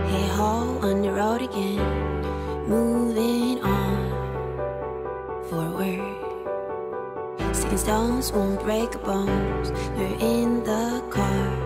Hey ho, on the road again, moving on forward. Sticking stones won't break our bones. We're in the car,